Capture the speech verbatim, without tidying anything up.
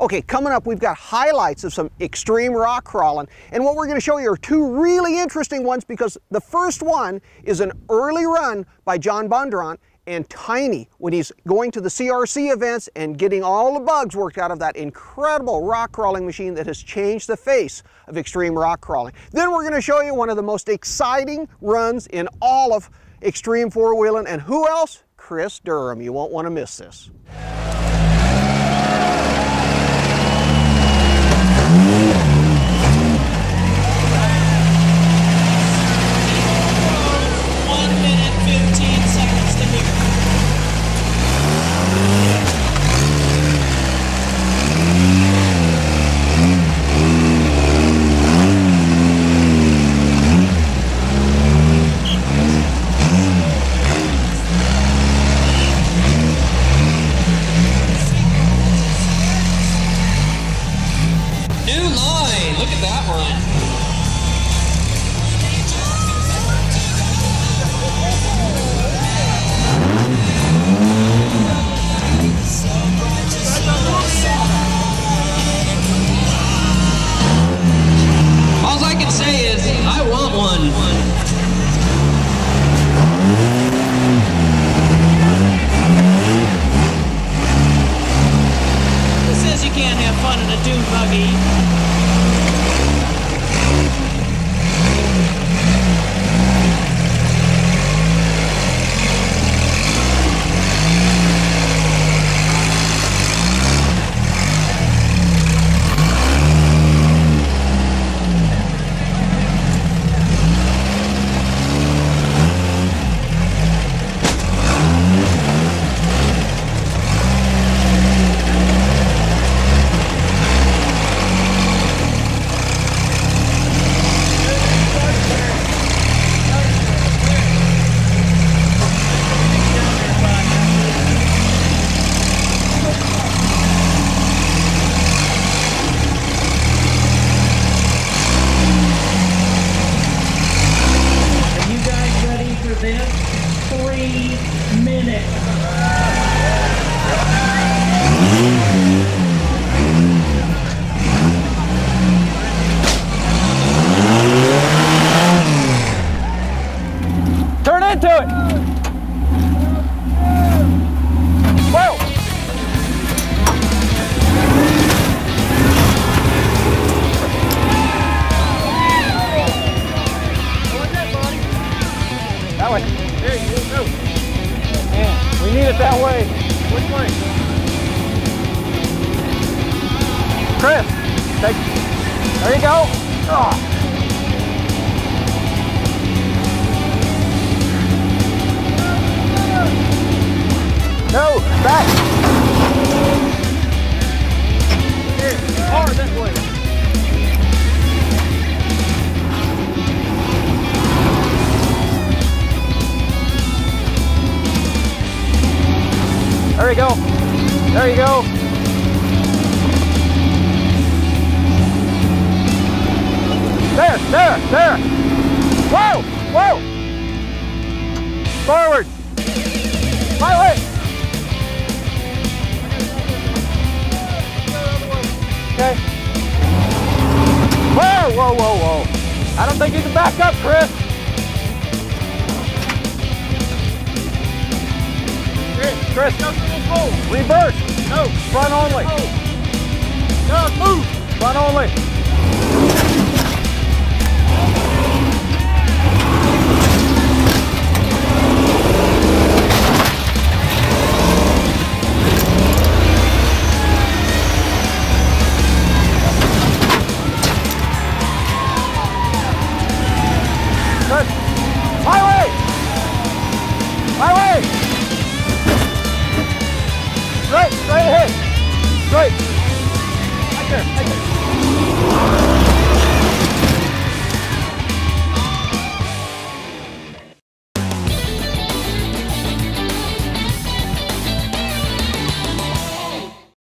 Okay, coming up, we've got highlights of some extreme rock crawling, and what we're going to show you are two really interesting ones, because the first one is an early run by John Bondurant and Tiny when he's going to the C R C events and getting all the bugs worked out of that incredible rock crawling machine that has changed the face of extreme rock crawling. Then we're going to show you one of the most exciting runs in all of extreme four-wheeling, and who else? Chris Durham. You won't want to miss this. Chris, take, there you go. Oh. No, back. Here, hard that way. There you go. There you go. There, there, there. Whoa, whoa. Forward. My way. Okay. Whoa, whoa, whoa, whoa. I don't think you can back up, Chris. Chris, no, reverse. No, front only. No, move. Front only. Good. My way. My way. Straight, straight ahead. Straight.